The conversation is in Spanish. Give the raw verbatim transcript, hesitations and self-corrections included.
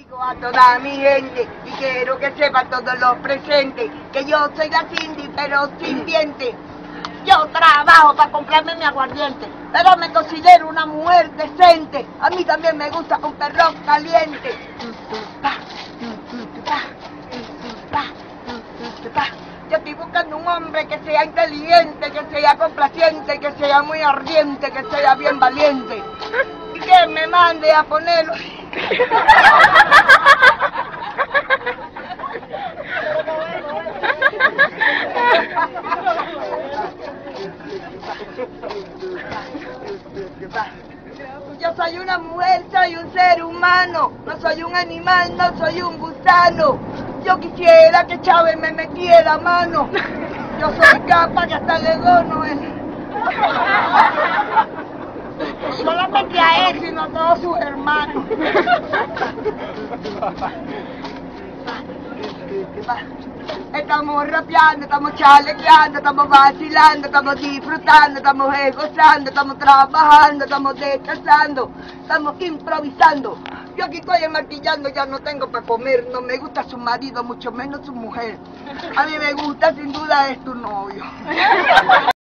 digo a toda mi gente y quiero que sepan todos los presentes que yo soy la Cindy pero sin dientes. Yo trabajo para comprarme mi aguardiente, pero me considero una mujer decente. A mí también me gusta un perro caliente. Yo estoy buscando un hombre que sea inteligente, que sea complaciente, que sea muy ardiente, que sea bien valiente. Y que me mande a ponerlo. Yo soy una mujer, soy un ser humano, no soy un animal, no soy un gusano. Yo quisiera que Chávez me metiera mano. Yo soy capaz que hasta le dono él. No solamente a él, sino a todos sus hermanos. Estamos rapeando, estamos chalequeando, estamos vacilando, estamos disfrutando, estamos gozando, estamos trabajando, estamos descansando, estamos improvisando. Yo aquí estoy martillando, ya no tengo para comer, no me gusta su marido, mucho menos su mujer. A mí me gusta sin duda es tu novio.